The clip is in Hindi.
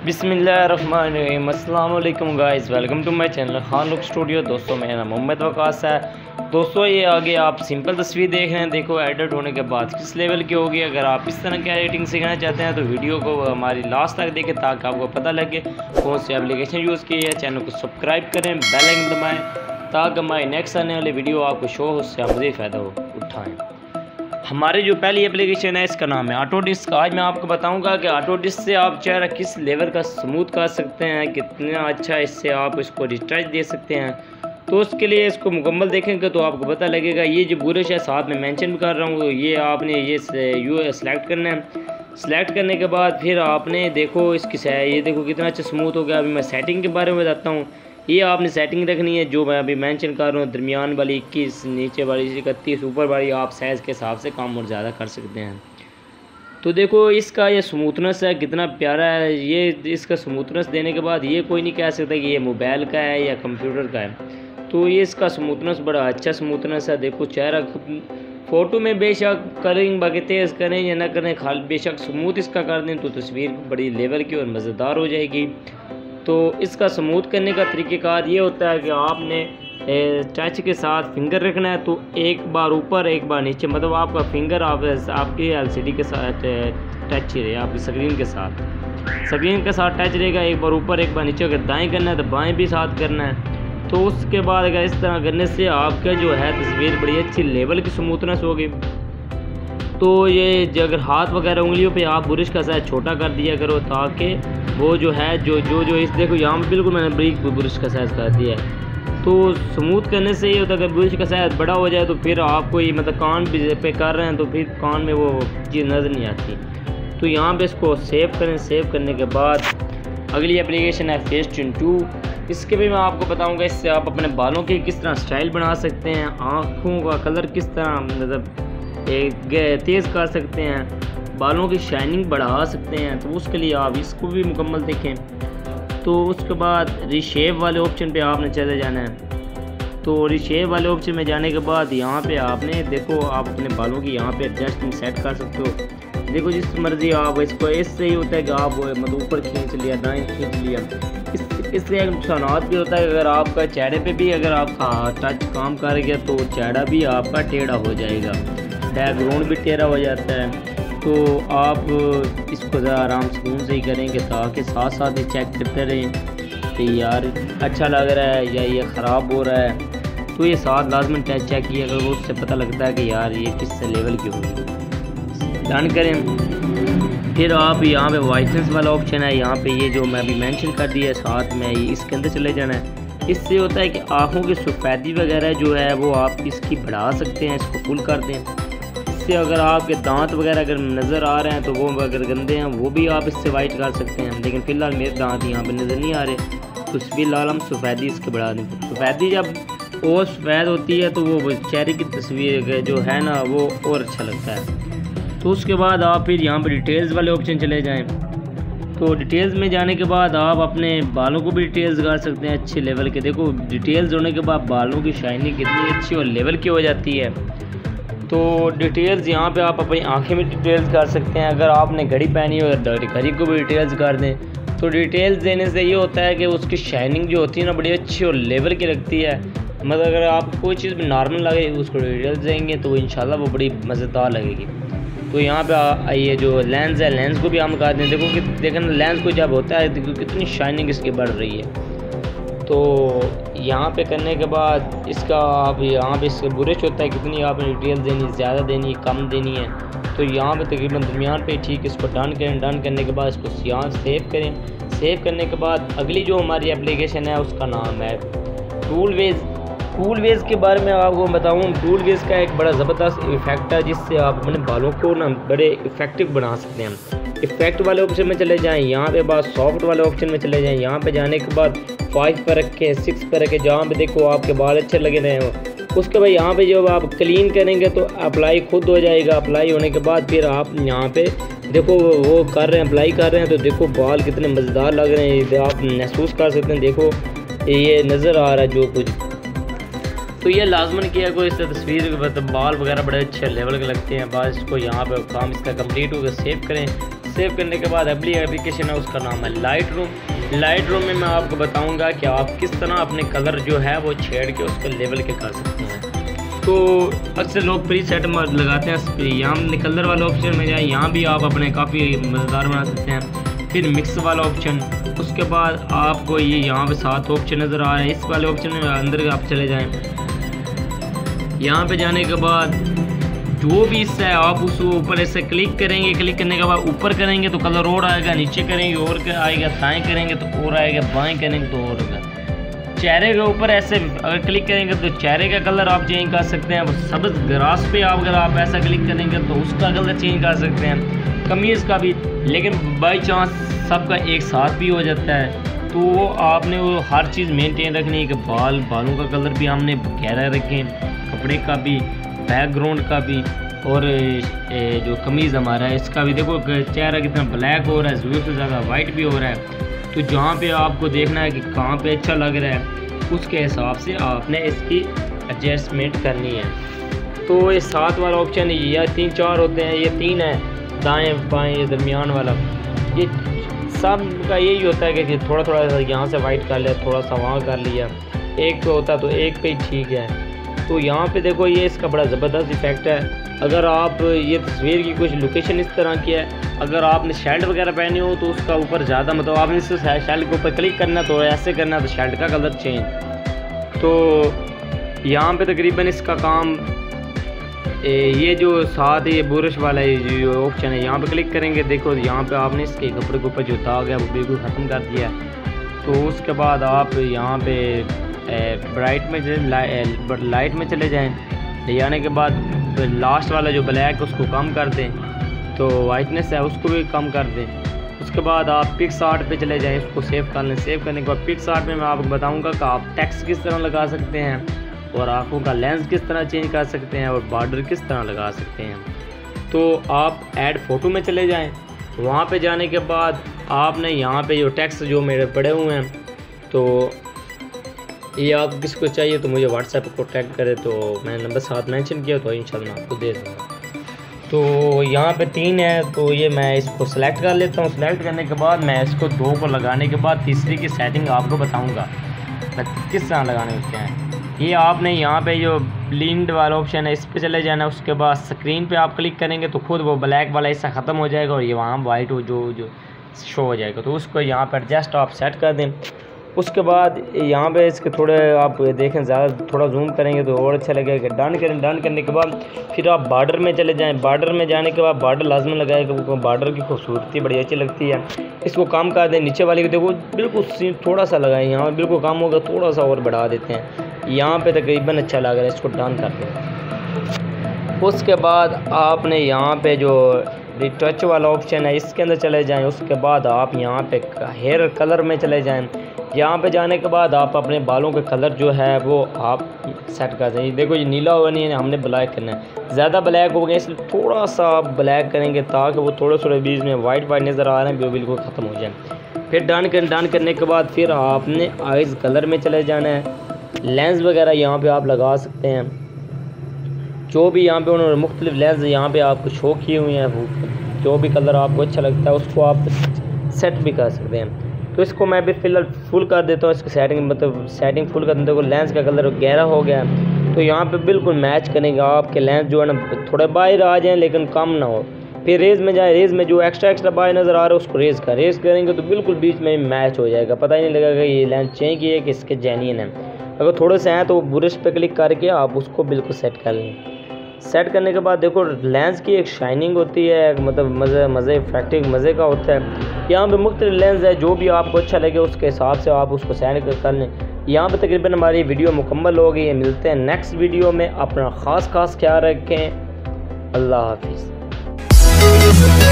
बिस्मिल्लाहिर्रहमानिर्रहीम। अस्सलाम वालेकुम guys, welcome to my channel Khan look studio. दोस्तों मेरा नाम मोहम्मद वकास है। दोस्तों ये आगे आप सिंपल तस्वीर देख रहे हैं, देखो एडिट होने के बाद किस लेवल की होगी। अगर आप इस तरह की एडिटिंग सीखना चाहते हैं तो वीडियो को हमारी लास्ट तक देखें ताकि आपको पता लगे कौन सी एप्लीकेशन यूज़ की है। चैनल को सब्सक्राइब करें, बेल आइकन दबाएँ ताकि हमारी नेक्स्ट आने वाली वीडियो आपको शो हो, उससे आप मज़ीद फ़ायदा उठाएँ। हमारी जो पहली एप्लीकेशन है इसका नाम है ऑटोडिस्क। आज मैं आपको बताऊंगा कि ऑटोडिस्क से आप चेहरा किस लेवल का स्मूथ कर सकते हैं, कितना अच्छा इससे आप इसको रिस्ट्रेच दे सकते हैं। तो उसके लिए इसको मुकम्मल देखेंगे तो आपको पता लगेगा। ये जो बुरश है साथ में मेंशन भी कर रहा हूँ, ये आपने ये सेलेक्ट करना है। सेलेक्ट करने के बाद फिर आपने देखो इसकी ये देखो कितना अच्छा स्मूथ हो गया। अभी मैं सेटिंग के बारे में बताता हूँ। ये आपने सेटिंग रखनी है जो मैं अभी मेंशन कर रहा हूँ, दरमियान वाली 21, नीचे वाली 31, ऊपर वाली आप साइज़ के हिसाब से कम और ज़्यादा कर सकते हैं। तो देखो इसका ये स्मूथनेस है कितना प्यारा है। ये इसका स्मूथनेस देने के बाद ये कोई नहीं कह सकता कि ये मोबाइल का है या कंप्यूटर का है। तो ये इसका स्मूथनेस बड़ा अच्छा स्मूथनेस है। देखो चेहरा फ़ोटो में बेशक करें, बाकी तेज़ करें या ना करें, खाली बेशक स्मूथ इसका कर दें तो तस्वीर बड़ी लेवल की और मज़ेदार हो जाएगी। तो इसका स्मूथ करने का तरीक़ेकार ये होता है कि आपने टच के साथ फिंगर रखना है। तो एक बार ऊपर एक बार नीचे, मतलब आपका फिंगर आपकी एलसीडी के साथ टच ही रहे, आपकी स्क्रीन के साथ टच रहेगा। एक बार ऊपर एक बार नीचे, अगर दाएं करना है तो बाएं भी साथ करना है। तो उसके बाद अगर इस तरह करने से आपका जो है तस्वीर बड़ी अच्छी लेवल की स्मूथनेस होगी। तो ये अगर हाथ वगैरह उंगलियों पे आप बुरश का साइज छोटा कर दिया करो ताकि वो जो है जो इस देखो यहाँ पे बिल्कुल मैंने ब्रिक बुरश का साइज़ कर दिया है। तो स्मूथ करने से ये होता है कि बुरश का साइज़ बड़ा हो जाए तो फिर आपको ये मतलब कान पे कर रहे हैं तो फिर कान में वो चीज़ नज़र नहीं आती। तो यहाँ पे इसको सेव करें। सेव करने के बाद अगली एप्लीकेशन है फेसट्यून 2। इसके भी मैं आपको बताऊँगा, इससे आप अपने बालों की किस तरह स्टाइल बना सकते हैं, आँखों का कलर किस तरह मतलब तेज़ कर सकते हैं, बालों की शाइनिंग बढ़ा सकते हैं। तो उसके लिए आप इसको भी मुकम्मल देखें। तो उसके बाद रिशेप वाले ऑप्शन पे आपने चले जाना है। तो रिशेप वाले ऑप्शन में जाने के बाद यहाँ पे आपने देखो आप अपने बालों की यहाँ पे एडजस्टमेंट सेट कर सकते हो। देखो जिस मर्ज़ी आप इसको, इससे ही होता है कि आप मतलब ऊपर खींच लिया, दाएँ खींच लिया। इससे एक नुकसान भी होता है, अगर आपका चेहरे पे भी अगर आपका टच काम कर गया तो चेहरा भी आपका टेढ़ा हो जाएगा, बैकग्राउंड भी टेढ़ा हो जाता है। तो आप इसको ज़रा आराम सुकून से ही करेंगे ताकि साथ साथ ही चेक करते रहें कि यार अच्छा लग रहा है या ये ख़राब हो रहा है। तो ये साथ लाजमन चेक किया अगर वो उससे पता लगता है कि यार ये किस लेवल की होगी। डन करें। फिर आप यहाँ पे वाइटनेस वाला ऑप्शन है, यहाँ पे ये जो मैं अभी मेंशन कर दिया है साथ में इसके अंदर चले जाना है। इससे होता है कि आँखों की सफ़ेदी वगैरह जो है वो आप इसकी बढ़ा सकते हैं, इसको फुल कर दें। इससे अगर आपके दांत वगैरह अगर नज़र आ रहे हैं तो वो अगर गंदे हैं वो भी आप इससे वाइट कर सकते हैं। लेकिन फ़िलहाल मेरे दांत यहाँ पे नज़र नहीं आ रहे, तो फ़िलहाल हम सफ़ेदी इसके बढ़ा दें। सफ़ेदी जब और सफ़ेद होती है तो वो चेहरे की तस्वीर जो है ना वो और अच्छा लगता है। तो उसके बाद आप फिर यहाँ पर डिटेल्स वाले ऑप्शन चले जाएँ। तो डिटेल्स में जाने के बाद आप अपने बालों को भी डिटेल्स कर सकते हैं अच्छे लेवल के। देखो डिटेल्स होने के बाद बालों की शाइनिंग कितनी अच्छी और लेवल की हो जाती है। तो डिटेल्स यहाँ पे आप अपनी आंखें में डिटेल्स कर सकते हैं। अगर आपने घड़ी पहनी हो तो घड़ी को भी डिटेल्स कर दें। तो डिटेल्स देने से ये होता है कि उसकी शाइनिंग जो होती है ना बड़ी अच्छी और लेवल की लगती है। मतलब अगर आप कोई चीज़ भी नॉर्मल लगे उसको डिटेल्स देंगे तो इंशाल्लाह वो बड़ी मज़ेदार लगेगी। तो यहाँ पे ये जो लेंस है, लेंस को भी हम कर दें। देखो कि देखें लेंस को जब होता है देखो कितनी शाइनिंग इसकी बढ़ रही है। तो यहाँ पे करने के बाद इसका आप यहाँ पे इसका बुरश होता है कितनी आपने डिटेल देनी, ज़्यादा देनी है, कम देनी है। तो यहाँ पे तकरीबन दरमियान पे ठीक इसको डन करें। डन करने के बाद इसको यहाँ सेव करें। सेव करने के बाद अगली जो हमारी एप्लीकेशन है उसका नाम है टूलवेज। टूलवेज के बारे में आपको बताऊँ, टूलवेज का एक बड़ा ज़बरदस्त इफेक्ट है जिससे आप अपने बालों को ना बड़े इफेक्टिव बना सकते हैं। इफेक्ट वाले ऑप्शन में चले जाएँ, यहाँ पे बाद सॉफ्ट वाले ऑप्शन में चले जाएँ। यहाँ पे जाने के बाद 5 पर रखें, 6 पर रखें, जहाँ पे देखो आपके बाल अच्छे लगे रहे हो। उसके बाद यहाँ पे जब आप क्लीन करेंगे तो अप्लाई खुद हो जाएगा। अप्लाई होने के बाद फिर आप यहाँ पे देखो वो कर रहे हैं, अप्लाई कर रहे हैं तो देखो बाल कितने मज़ेदार लग रहे हैं, आप महसूस कर सकते हैं। देखो ये नज़र आ रहा है जो कुछ। तो ये लाजमन किया कोई इससे तस्वीर बाल वगैरह बड़े अच्छे लेवल के लगते हैं। बस इसको यहाँ पे काम इसका कंप्लीट होकर सेव करें। सेव करने के बाद अगली एप्लीकेशन है उसका नाम है लाइट रूम में मैं आपको बताऊंगा कि आप किस तरह अपने कलर जो है वो छेड़ के उसको लेवल के कर सकते हैं। तो अक्सर लोग प्री सेट लगाते हैं, यहाँ कलर वाला ऑप्शन में जाए, यहाँ भी आप अपने काफ़ी मज़ेदार बना सकते हैं। फिर मिक्स वाला ऑप्शन, उसके बाद आपको ये यहाँ पे 7 ऑप्शन नज़र आ रहे हैं। इस वाले ऑप्शन में अंदर आप चले जाएँ। यहाँ पे जाने के बाद जो भी इससे है आप उस ऊपर ऐसे क्लिक करेंगे, क्लिक करने के बाद ऊपर करेंगे तो कलर और आएगा, नीचे करेंगे और आएगा, दाएँ करेंगे तो और आएगा, बाएँ करेंगे तो और आएगा। चेहरे के ऊपर ऐसे अगर क्लिक करेंगे तो चेहरे का कलर आप चेंज कर सकते हैं। सब्ज़ ग्रास पे अगर आप ऐसा क्लिक करेंगे तो उसका कलर चेंज कर सकते हैं, कमीज़ का भी। लेकिन बाई चांस सबका एक साथ भी हो जाता है तो आपने वो हर चीज़ मेंटेन रखनी है कि बालों का कलर भी हमने गहरा रखें, कपड़े का भी, बैकग्राउंड का भी, और जो कमीज़ हमारा है इसका भी। देखो चेहरा कितना ब्लैक हो रहा है, ज़रूरत से ज़्यादा वाइट भी हो रहा है। तो जहाँ पे आपको देखना है कि कहाँ पे अच्छा लग रहा है उसके हिसाब से आपने इसकी एडजस्टमेंट करनी है। तो ये 7 वाला ऑप्शन है या 3-4 होते हैं, ये 3 है, दाएँ बाएँ, ये दरमियान वाला। ये सब का यही होता है कि थोड़ा थोड़ा यहाँ से वाइट कर लिया, थोड़ा सा वहाँ कर लिया, एक पे होता तो एक पे ही ठीक है। तो यहाँ पे देखो ये इसका बड़ा ज़बरदस्त इफेक्ट है। अगर आप ये तस्वीर की कुछ लोकेशन इस तरह की है, अगर आपने शर्ट वगैरह पहनी हो तो उसका ऊपर ज़्यादा मतलब आपने इस शर्ट के ऊपर क्लिक करना तो ऐसे करना तो शर्ट का कलर चेंज। तो यहाँ पे तकरीबन इसका काम ये जो साथ ये बुरश वाला जो ऑप्शन है यहाँ पे क्लिक करेंगे। देखो यहाँ पे आपने इसके कपड़े के ऊपर जो दाग है वो बिल्कुल ख़त्म कर दिया है। तो उसके बाद आप यहाँ पे ब्राइट में लाइट में चले जाएँ। ले जाने के बाद लास्ट वाला जो ब्लैक उसको कम कर दें, तो वाइटनेस है उसको भी कम कर दें। उसके बाद आप पिक्स आर्ट पे चले जाएं, उसको सेव कर लें। सेव करने के बाद पिक्स आर्ट में मैं आपको बताऊंगा कि आप टेक्स्ट किस तरह लगा सकते हैं और आँखों का लेंस किस तरह चेंज कर सकते हैं और बॉर्डर किस तरह लगा सकते हैं। तो आप ऐड फ़ोटो में चले जाएँ। वहाँ पे जाने के बाद आपने यहाँ पे जो टेक्स्ट जो मेरे पड़े हुए हैं, तो ये आप किसको चाहिए तो मुझे व्हाट्सएप पर कॉन्टैक्ट करें, तो मैंने नंबर 7 मेंशन किया तो इंशाल्लाह मैं आपको दे दूँगा। तो यहाँ पे 3 है, तो ये मैं इसको सेलेक्ट कर लेता हूँ। सेलेक्ट करने के बाद मैं इसको 2 को लगाने के बाद तीसरी की सेटिंग आपको बताऊँगा किस तरह लगाने होते हैं। ये आपने यहाँ पे जो ब्लिंड वाला ऑप्शन है इस पर चले जाना। उसके बाद स्क्रीन पे आप क्लिक करेंगे तो खुद वो ब्लैक वाला हिस्सा ख़त्म हो जाएगा और ये वहाँ वाइट जो शो हो जाएगा। तो उसको यहाँ पर एडजस्ट आप सेट कर दें। उसके बाद यहाँ पे इसके थोड़े आप देखें, ज़्यादा थोड़ा जूम करेंगे तो और अच्छा लगेगा। डन करें। डन करने के बाद फिर आप बॉर्डर में चले जाएं। बॉर्डर में जाने के बाद बॉर्डर लाजमी लगाएगा, बॉर्डर की खूबसूरती बड़ी अच्छी लगती है। इसको कम कर दें। नीचे वाले को देखो बिल्कुल थोड़ा सा लगाएं, यहाँ बिल्कुल कम होगा, थोड़ा सा और बढ़ा देते हैं। यहाँ पे तकरीबन अच्छा लग रहा है, इसको डन कर दें। उसके बाद आपने यहाँ पे जो रिटच वाला ऑप्शन है इसके अंदर चले जाएं। उसके बाद आप यहाँ पे हेयर कलर में चले जाएं। यहाँ पे जाने के बाद आप अपने बालों के कलर जो है वो आप सेट कर दें। देखो ये नीला होगा नहीं है, हमने ब्लैक करना है। ज़्यादा ब्लैक हो गया इसलिए थोड़ा सा आप ब्लैक करेंगे ताकि वो थोड़े थोड़े बीच में वाइट नज़र आ रहे हैं वो बिल्कुल ख़त्म हो जाए। फिर डन करने के बाद फिर आपने आइज़ कलर में चले जाना है। लेंस वगैरह यहाँ पर आप लगा सकते हैं, जो भी यहाँ पे उन्होंने मुख्तलिफ लेंस यहाँ पे आपको शो किए हुए हैं। जो भी कलर आपको अच्छा लगता है उसको आप सेट भी कर सकते हैं। तो इसको मैं भी फ़िलहाल फुल कर देता हूँ। इसकी सेटिंग फुल कर देते हैं। लेंस का कलर गहरा हो गया तो यहाँ पे बिल्कुल मैच करेंगे। आपके लेंस जो है ना थोड़े बाहर आ जाएँ लेकिन कम ना हो। फिर रेज़ में जाए, रेज़ में जो एक्स्ट्रा बाहर नज़र आ रहा है उसको रेज़ करेंगे तो बिल्कुल बीच में मैच हो जाएगा। पता ही नहीं लगेगा ये लेंस चेंज किए कि इसके जेन्युइन है। अगर थोड़े से हैं तो ब्रश पे क्लिक करके आप उसको बिल्कुल सेट कर लें। सेट करने के बाद देखो लेंस की एक शाइनिंग होती है, मतलब मज़े इफेक्टिव मज़े का होता है। यहाँ पे मुख्तलिफ लेंस है, जो भी आपको अच्छा लगे उसके हिसाब से आप उसको सेट कर लें। यहाँ पे तकरीबन हमारी वीडियो मुकम्मल हो गई है। मिलते हैं नेक्स्ट वीडियो में। अपना ख़ास ख्याल रखें। अल्लाह हाफिज़।